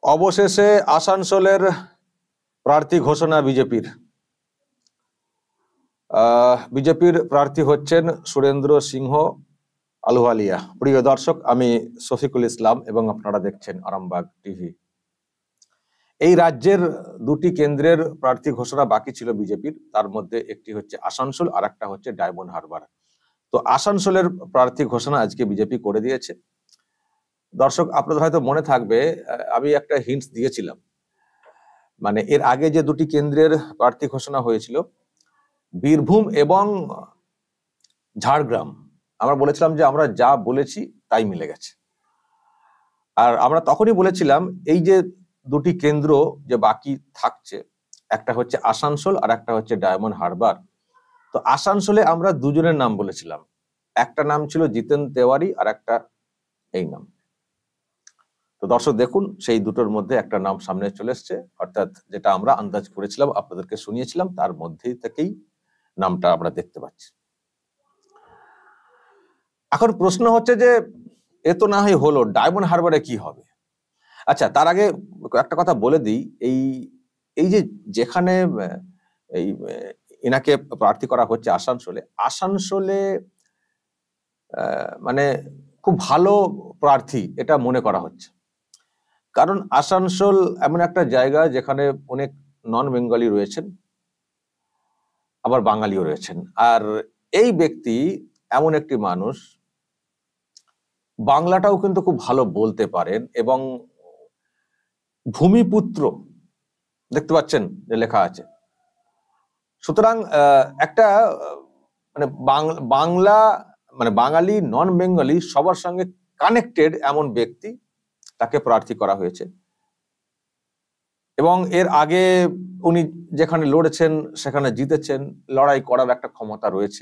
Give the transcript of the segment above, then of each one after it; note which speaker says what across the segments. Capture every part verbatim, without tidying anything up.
Speaker 1: অবশেষে আসানসোলের প্রার্থী ঘোষণা বিজেপির। বিজেপির প্রার্থী হচ্ছেন সুরেন্দ্র সিংহ আলুওয়ালিয়া। প্রিয় দর্শক, আমি শফিকুল ইসলাম এবং আপনারা দেখছেন আরামবাগ টিভি। এই রাজ্যের দুটি কেন্দ্রের প্রার্থী ঘোষণা বাকি ছিল বিজেপির, তার মধ্যে একটি হচ্ছে আসানসোল আর একটা হচ্ছে ডায়মন্ড হারবার। তো আসানসোলের প্রার্থী ঘোষণা আজকে বিজেপি করে দিয়েছে। দর্শক, আপনাদের হয়তো মনে থাকবে আমি একটা হিন্টস দিয়েছিলাম, মানে এর আগে যে দুটি কেন্দ্রের প্রার্থী ঘোষণা হয়েছিল বীরভূম এবং ঝাড়গ্রাম, আমরা বলেছিলাম যে আমরা যা বলেছি তাই মিলে গেছে। আর আমরা তখনই বলেছিলাম এই যে দুটি কেন্দ্র যে বাকি থাকছে, একটা হচ্ছে আসানসোল আর একটা হচ্ছে ডায়মন্ড হারবার। তো আসানসোলে আমরা দুজনের নাম বলেছিলাম, একটা নাম ছিল জিতেন তেওয়ারি আর একটা এই নাম। তো দর্শক দেখুন, সেই দুটোর মধ্যে একটা নাম সামনে চলে এসছে, অর্থাৎ যেটা আমরা আন্দাজ করেছিলাম আপনাদেরকে শুনিয়েছিলাম তার মধ্যেই থেকেই নামটা আমরা দেখতে পাচ্ছি। এখন প্রশ্ন হচ্ছে যে এ তো না হয় হলো, ডায়মন্ড হারবারে কি হবে? আচ্ছা, তার আগে একটা কথা বলে দিই, এই এই যে যেখানে এই এনাকে প্রার্থী করা হচ্ছে আসানসোলে, আসানসোলে মানে খুব ভালো প্রার্থী এটা মনে করা হচ্ছে। কারণ আসানসোল এমন একটা জায়গা যেখানে অনেক নন বেঙ্গলি রয়েছেন, আবার বাঙালিও রয়েছেন। আর এই ব্যক্তি এমন একটি মানুষ, বাংলাটাও কিন্তু খুব ভালো বলতে পারেন এবং ভূমিপুত্র দেখতে পাচ্ছেন যে লেখা আছে। সুতরাং একটা মানে বাংলা মানে বাঙালি নন বেঙ্গলি সবার সঙ্গে কানেক্টেড এমন ব্যক্তি, তাকে প্রার্থী করা হয়েছে। এবং এর আগে উনি যেখানে লড়েছেন সেখানে জিতেছেন, লড়াই করার একটা ক্ষমতা রয়েছে।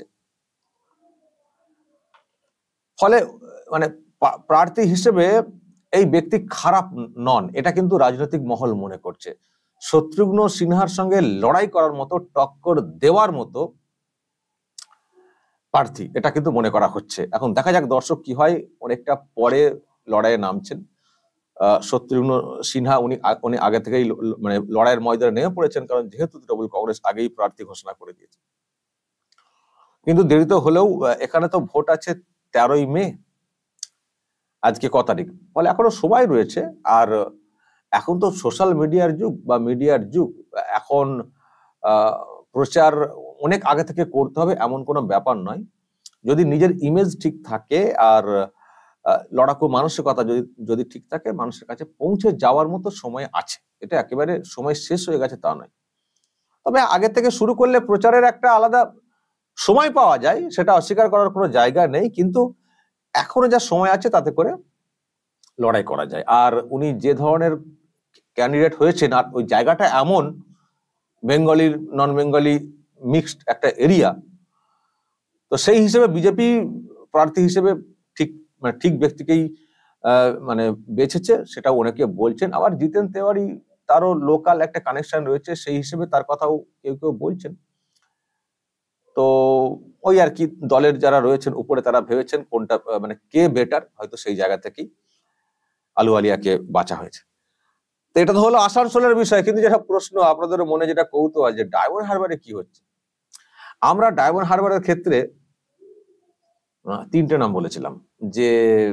Speaker 1: ফলে মানে প্রার্থী হিসেবে এই ব্যক্তি খারাপ নন, এটা কিন্তু রাজনৈতিক মহল মনে করছে। শত্রুঘ্ন সিনহার সঙ্গে লড়াই করার মতো, টক্কর দেওয়ার মতো প্রার্থী এটা কিন্তু মনে করা হচ্ছে। এখন দেখা যাক দর্শক কি হয়, অনেকটা পরে লড়াইয়ে নামছেন আহ শত্রুঘ্ন সিনহা। উনি উনি আগে থেকেই মানে লড়াইয়ের ময়দানে নেমে পড়েছেন, কারণ যেহেতু তৃণমূল কংগ্রেস আগেই প্রার্থী ঘোষণা করে দিয়েছে। কিন্তু দেরিতে হলেও এখানে তো ভোট আছে তেরোই মে, আজকে ক তারিখ, ফলে এখনো সময় রয়েছে। আর এখন তো সোশ্যাল মিডিয়ার যুগ বা মিডিয়ার যুগ, এখন আহ প্রচার অনেক আগে থেকে করতে হবে এমন কোনো ব্যাপার নয়। যদি নিজের ইমেজ ঠিক থাকে আর লড়াকু মানসিকতা যদি যদি ঠিক থাকে, মানুষের কাছে পৌঁছে যাওয়ার মতো সময় আছে। এটা একেবারে সময় শেষ হয়ে গেছে তা নয়। তবে আগে থেকে শুরু করলে প্রচারের একটা আলাদা সময় পাওয়া যায়, সেটা অস্বীকার করার কোনো জায়গা নেই। কিন্তু এখনো যা সময় আছে তাতে করে লড়াই করা যায়। আর উনি যে ধরনের ক্যান্ডিডেট হয়েছেন, আর ওই জায়গাটা এমন বেঙ্গলির নন বেঙ্গলি মিক্সড একটা এরিয়া, তো সেই হিসেবে বিজেপি প্রার্থী হিসেবে ঠিক মানে ঠিক ব্যক্তিকেই মানে বেছেছে, সেটা অনেকে বলছেন। আবার জিতেন তেওয়ারি, তারও লোকাল একটা কানেকশন রয়েছে, সেই হিসেবে তার কথাও কেউ কেউ বলছেন। তো ওই আর কি, দলের যারা রয়েছেন উপরে তারা ভেবেছেন কোনটা মানে কে বেটার, হয়তো সেই জায়গা থেকেই আলুওয়ালিয়াকে বাঁচা হয়েছে। তো এটা তো হলো আসানসোলের বিষয়। কিন্তু যেটা প্রশ্ন আপনাদের মনে, যেটা কৌতূহল, যে ডায়মন্ড হারবারে কি হচ্ছে। আমরা ডায়মন্ড হারবারের ক্ষেত্রে তিনটে নাম বলেছিলাম, যে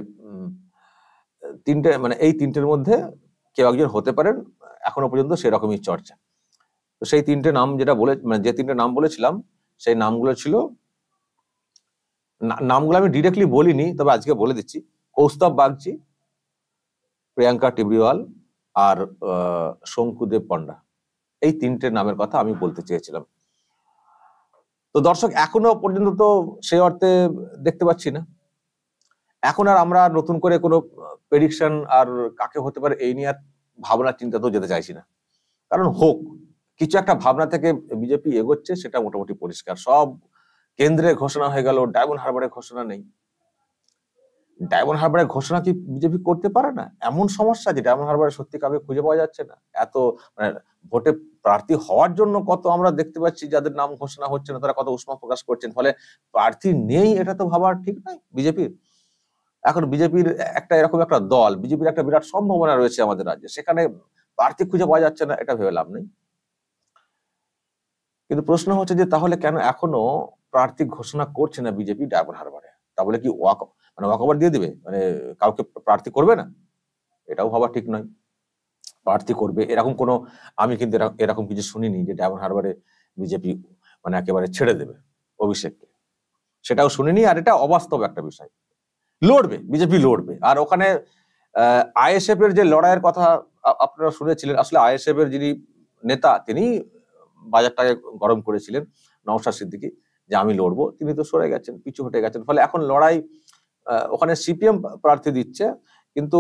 Speaker 1: তিনটে মানে এই তিনটের মধ্যে কেউ একজন হতে পারেন, এখনো পর্যন্ত সেরকমই চর্চা। তো সেই তিনটে নাম যেটা বলে মানে যে তিনটে নাম বলেছিলাম, সেই নামগুলো ছিল, নামগুলো আমি ডিরেক্টলি বলিনি, তবে আজকে বলে দিচ্ছি। কৌস্তব বাগচি, প্রিয়াঙ্কা টিবরিওয়াল আর শঙ্কুদেব পণ্ডা, এই তিনটে নামের কথা আমি বলতে চেয়েছিলাম। তো দর্শক, এখনো পর্যন্ত তো সেই অর্থে দেখতে পাচ্ছি না। এখন আর আমরা নতুন করে কোনো প্রেডিকশন আর কাকে হতে পারে এই নিয়ে আর ভাবনা চিন্তা তো যেতে চাইছি না। কারণ হোক, কিছু একটা ভাবনা থেকে বিজেপি এগোচ্ছে, সেটা মোটামুটি পরিষ্কার। সব কেন্দ্রে ঘোষণা হয়ে গেল, ডায়মন্ড হারবারে ঘোষণা নেই। ডায়মন্ড হারবারে ঘোষণা কি বিজেপি করতে পারে না? এমন সমস্যা যে ডায়মন্ড হারবারে সত্যি কাউকে খুঁজে পাওয়া যাচ্ছে না। এত মানে ভোটে প্রার্থী হওয়ার জন্য কত আমরা দেখতে পাচ্ছি যাদের নাম ঘোষণা হচ্ছে না, তারা কত উষ্মা প্রকাশ করছেন। ফলে প্রার্থী নেই, এটা তো ভাবার ঠিক নয় বিজেপির। এখন বিজেপির একটা এরকম একটা দল, বিজেপির একটা বিরাট সম্ভাবনা রয়েছে আমাদের রাজ্যে, সেখানে প্রার্থী খুঁজে পাওয়া যাচ্ছে না, এটা ভেবে লাভ নেই। কিন্তু প্রশ্ন হচ্ছে যে তাহলে কেন এখনো প্রার্থী ঘোষণা করছে না বিজেপি ডায়মন্ড হারবারে? তাহলে কি ওয়াক মানে ওয়াকওভার দিয়ে দিবে, মানে কাউকে প্রার্থী করবে না? এটাও ভাবা ঠিক নয়। প্রার্থী করবে এরকম কোনো, আমি কিন্তু এরকম কিছু শুনিনি যে ডায়মন্ড হারবারে বিজেপি মানে একেবারে ছেড়ে দেবে অভিষেককে, সেটাও শুনিনি। আর এটা অবাস্তব একটা বিষয়। লড়বে, বিজেপি লড়বে। আর ওখানে আহ আইএসএফ এর যে লড়াইয়ের কথা আপনারা শুনেছিলেন, আসলে আইএসএফ এর যিনি নেতা তিনি বাজারটাকে গরম করেছিলেন, নওশাদ সিদ্দিকী, যে আমি লড়বো। তিনি তো সরে গেছেন, পিছু হটে গেছেন। ফলে এখন লড়াই ওখানে সিপিএম প্রার্থী দিচ্ছে, কিন্তু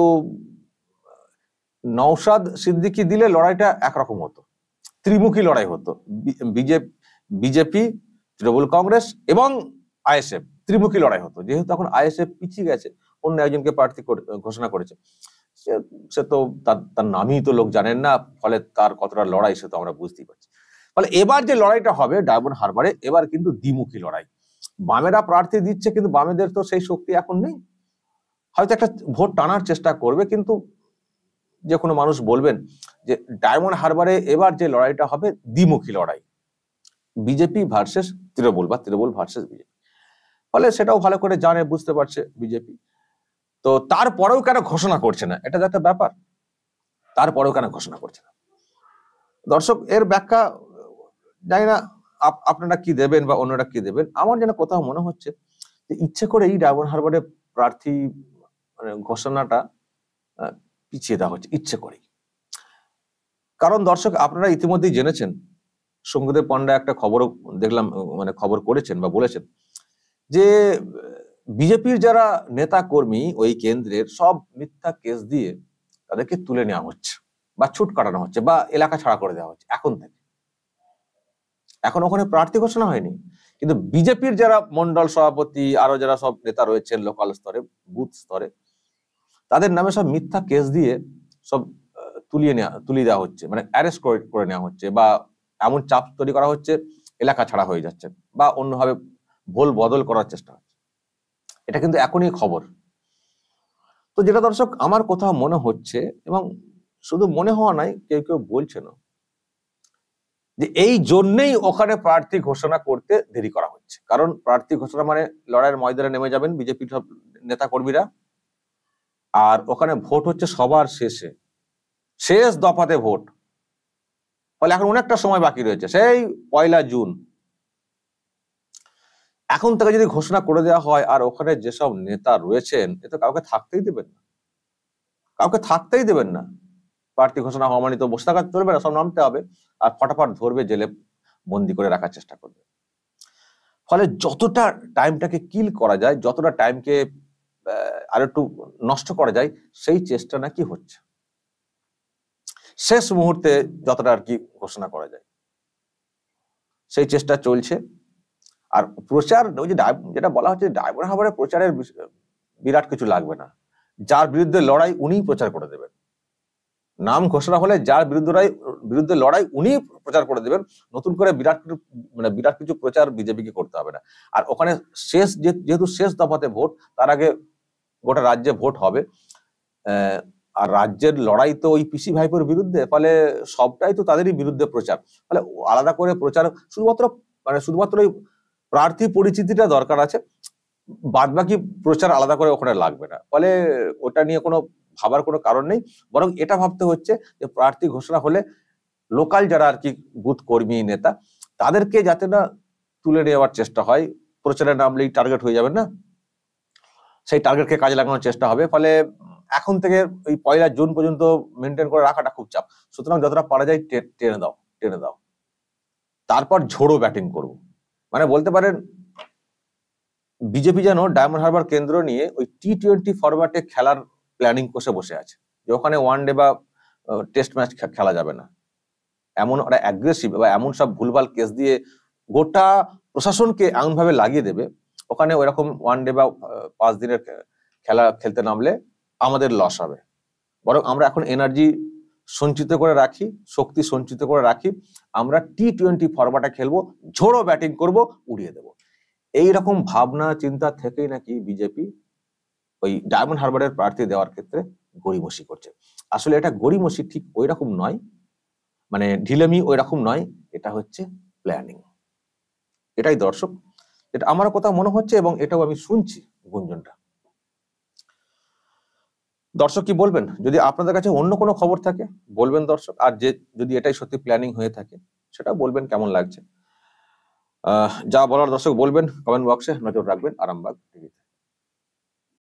Speaker 1: নওশাদ সিদ্দিকী দিলে লড়াইটা একরকম হতো, ত্রিমুখী লড়াই হতো। বিজেপি বিজেপি তৃণমূল কংগ্রেস এবং আইএসএফ ত্রিমুখী লড়াই হতো। যেহেতু এখন আইএসএফ পিছিয়ে গেছে, অন্য একজনকে প্রার্থী ঘোষণা করেছে, সে তো তার নামই তো লোক জানেন না, ফলে তার কতটা লড়াই সে তো আমরা বুঝতেই পারছি। ফলে এবার যে লড়াইটা হবে ডায়মন্ড হারবারে, এবার কিন্তু দ্বিমুখী লড়াই। বামেরা প্রার্থী দিচ্ছে, কিন্তু বামেদের তো সেই শক্তি এখন নেই। হয়তো একটা ভোট টানার চেষ্টা করবে, কিন্তু যে কোনো মানুষ বলবেন যে ডায়মন্ড হারবারে এবার যে লড়াইটা হবে দ্বিমুখী লড়াই, বিজেপি ভার্সেস তৃণমূল বা তৃণমূল ভার্সেস বিজেপি। ফলে সেটাও ভালো করে জানে, বুঝতে পারছে বিজেপি। তো তারপরেও কেন ঘোষণা করছে না, এটা একটা ব্যাপার। তারপরেও কেন ঘোষণা করছে না দর্শক, এর ব্যাখ্যা জানি না আপনারা কি দেবেন বা অন্যরা কি দেবেন। আমার যেন কোথাও মনে হচ্ছে যে ইচ্ছে করে এই ডায়মন্ড হারবারে প্রার্থী মানে ঘোষণাটা পিছিয়ে দেওয়া হচ্ছে ইচ্ছে করেই। কারণ দর্শক, আপনারা ইতিমধ্যেই জেনেছেন, সঙ্গীদেব পান্ডা একটা খবরও দেখলাম, মানে খবর করেছেন বা বলেছেন যে বিজেপির যারা নেতা কর্মী ওই কেন্দ্রের সব মিথ্যা কেস দিয়ে তাদেরকে তুলে নেওয়া হচ্ছে বা ছুট কাটানো হচ্ছে বা এলাকা ছাড়া করে দেওয়া হচ্ছে এখন থেকে। এখন ওখানে প্রার্থী ঘোষণা হয়নি, কিন্তু বিজেপির যারা মন্ডল সভাপতি, আরো যারা সব নেতা রয়েছেন লোকাল স্তরে, বুথ স্তরে, তাদের নামে সব মিথ্যা কেস দিয়ে সব তুলিয়ে নেওয়া তুলিয়ে দেওয়া হচ্ছে, মানে অ্যারেস্ট করে নেওয়া হচ্ছে, বা এমন চাপ তৈরি করা হচ্ছে এলাকা ছাড়া হয়ে যাচ্ছে বা অন্যভাবে ভোল বদল করার চেষ্টা হচ্ছে। এটা কিন্তু এখনই খবর। তো যেটা দর্শক আমার কোথাও মনে হচ্ছে, এবং শুধু মনে হওয়া নাই, কেউ কেউ বলছেন যে এই জন্যই ওখানে প্রার্থী ঘোষণা করতে দেরি করা হচ্ছে। কারণ প্রার্থী ঘোষণা মানে লড়াইয়ের ময়দানে নেমে যাবেন বিজেপির সব নেতা কর্মীরা, আর ওখানে ভোট হচ্ছে সবার শেষে, শেষ দফাতে ভোট। ফলে এখন অনেকটা সময় বাকি রয়েছে, সেই পয়লা জুন। এখন থেকে যদি ঘোষণা করে দেওয়া হয়, আর ওখানে যেসব নেতা রয়েছেন, এ তো কাউকে থাকতেই দেবেন না, কাউকে থাকতেই দেবেন না। প্রার্থী ঘোষণা হওয়া মানে তো বসে থাকা চলবে না, সব নামতে হবে, আর ফটাফট ধরবে, জেলে বন্দি করে রাখার চেষ্টা করবে। ফলে যতটা টাইমটাকে কিল করা যায়, যতটা টাইমকে আর একটু নষ্ট করা যায়, সেই চেষ্টা নাকি হচ্ছে। শেষ মুহূর্তে যতটা আর কি ঘোষণা করা যায়, সেই চেষ্টা চলছে। আর প্রচার, ওই যে যেটা বলা হচ্ছে ডায়মন্ড হারবারে প্রচারের বিরাট কিছু লাগবে না, যার বিরুদ্ধে লড়াই উনিই প্রচার করে দেবেন। নাম ঘোষণা হলে যার বিরুদ্ধে বিরুদ্ধে লড়াই উনি প্রচার করে দেবেন। নতুন করে বিরাট মানে বিরাট কিছু প্রচার বিজেপিকে করতে হবে না। আর ওখানে শেষ যেহেতু শেষ দফাতে ভোট, তার আগে গোটা রাজ্যে ভোট হবে, আর রাজ্যের লড়াই তো ওই পিসি ভাইপোর বিরুদ্ধে, ফলে সবটাই তো তাদেরই বিরুদ্ধে প্রচার। ফলে আলাদা করে প্রচার শুধুমাত্র মানে শুধুমাত্র ওই প্রার্থী পরিচিতিটা দরকার আছে, বাদ বাকি প্রচার আলাদা করে ওখানে লাগবে না। ফলে ওটা নিয়ে কোনো ভাবার কোনো কারণ নেই, বরং এটা ভাবতে হচ্ছে যে প্রার্থী ঘোষণা হলে লোকাল যারা আর কি বুথ কর্মী নেতা, তাদেরকে যাতে না তুলে নেওয়ার চেষ্টা হয়। প্রচারে নামলেই টার্গেট হয়ে যাবেন না, সেই টার্গেটকে কাজে লাগানোর চেষ্টা হবে। ফলে এখন থেকে ওই পয়লা জুন পর্যন্ত মেনটেন করে রাখাটা খুব চাপ। সুতরাং যতটা পারা যায় টেনে দাও টেনে দাও তারপর ঝোড়ো ব্যাটিং করবো। মানে বলতে পারেন বিজেপি যেন ডায়মন্ড হারবার কেন্দ্র নিয়ে ওই টি টোয়েন্টি ফরম্যাটে খেলার প্ল্যানিং কষে বসে আছে, যে ওখানে ওয়ান ডে বা টেস্ট ম্যাচ খেলা যাবে না। এমন ওরা অ্যাগ্রেসিভ বা এমন সব ভুলভাল কেস দিয়ে গোটা প্রশাসনকে এমন ভাবে লাগিয়ে দেবে, ওখানে ওইরকম ওয়ান ডে বা পাঁচ দিনের খেলা খেলতে নামলে আমাদের লস হবে। বরং আমরা এখন এনার্জি সঞ্চিত করে রাখি, শক্তি সঞ্চিত করে রাখি, আমরা টি টোয়েন্টি ফরম্যাটে খেলবো, ঝোড়ো ব্যাটিং করব, উড়িয়ে দেবো। এইরকম ভাবনা চিন্তা থেকেই নাকি বিজেপি ওই ডায়মন্ড হারবারের প্রার্থী দেওয়ার ক্ষেত্রে গড়িমসি করছে। আসলে এটা গড়িমসি ঠিক ওই রকম নয়, মানে ঢিলেমি ওই রকম নয়, এটা হচ্ছে প্ল্যানিং। এটাই দর্শক, এটা আমার কথা মনে হচ্ছে এবং এটাও আমি শুনছি গুঞ্জনটা। দর্শক কি বলবেন? যদি আপনাদের কাছে অন্য কোনো খবর থাকে বলবেন দর্শক, আর যে যদি এটাই সত্যি প্ল্যানিং হয়ে থাকে সেটা বলবেন কেমন লাগছে। আহ যা বলার দর্শক বলবেন, কমেন্ট বক্সে নজর রাখবেন আরামবাগ টিভিতে।